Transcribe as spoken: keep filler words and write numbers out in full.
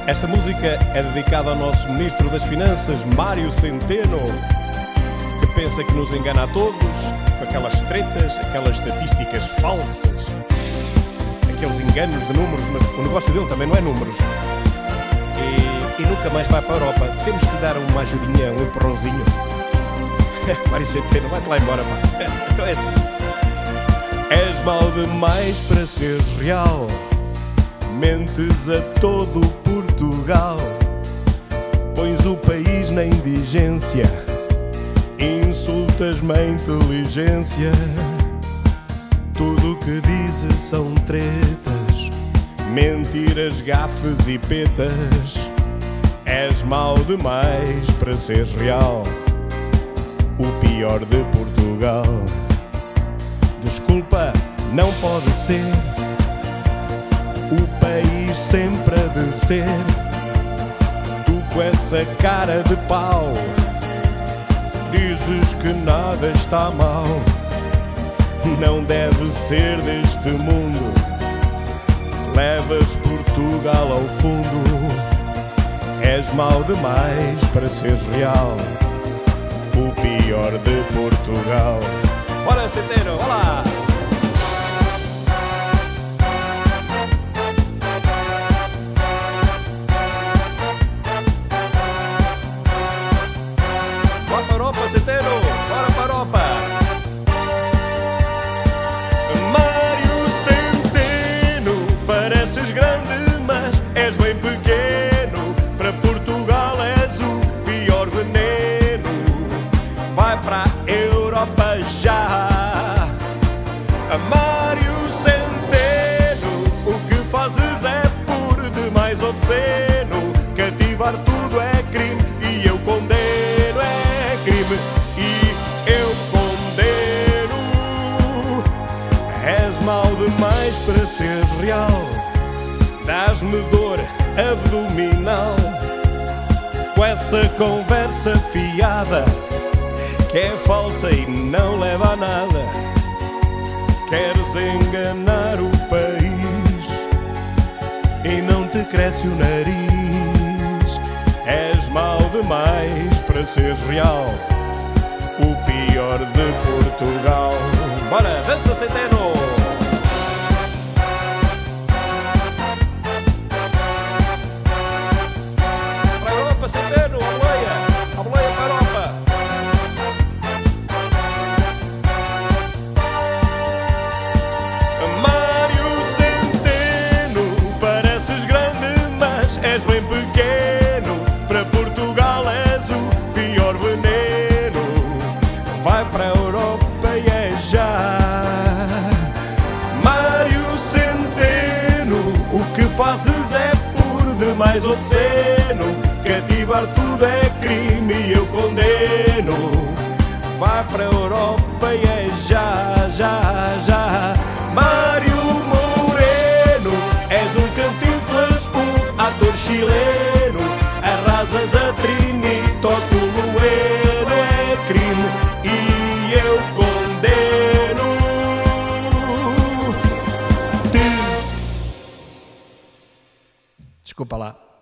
Esta música é dedicada ao nosso Ministro das Finanças, Mário Centeno, que pensa que nos engana a todos com aquelas tretas, aquelas estatísticas falsas, aqueles enganos de números, mas o negócio dele também não é números. E, e nunca mais vai para a Europa. Temos que dar uma ajudinha, um empurrãozinho. Mário Centeno, vai-te lá embora, pá. Então é assim. És mau demais para seres real, mentes a todo Portugal, pões o país na indigência, insultas-me a inteligência. Tudo o que dizes são tretas, mentiras, gafes e petas. És mau demais para seres real, o pior de Portugal. Desculpa, não pode ser, o país sempre a descer. Tu com essa cara de pau dizes que nada está mal. Não deve ser deste mundo, levas Portugal ao fundo. És mau demais para seres real, o pior de Portugal. Bora, Centeno, olá! Bora para a Europa, Centeno! Bora para a Europa! Mário Centeno, pareces grande, mas és bem pequeno. Para Portugal és o pior veneno. Vai para a Europa já! Mário Centeno, o que fazes é por demais obsceno. Cativar tudo é crime e eu condeno. É crime e eu condeno. És mau demais para ser real, dás-me dor abdominal com essa conversa fiada que é falsa e não leva a nada. Queres enganar o país e não te cresce o nariz. És mau demais para seres real, o pior de Portugal. Bora, dança, Centeno! Para a Europa, Centeno, a boleia! A boleia para a Europa! És bem pequeno, para Portugal és o pior veneno. Vai para a Europa e é já. Mário Centeno, o que fazes é por demais obsceno. Cativar tudo é crime e eu condeno. Vai para a Europa e é já, já, já. Mário Moreno, és um cantinflas, ator chileno, arrasas a Trinito, Tulueno. É crime e eu condeno-te. Desculpa lá.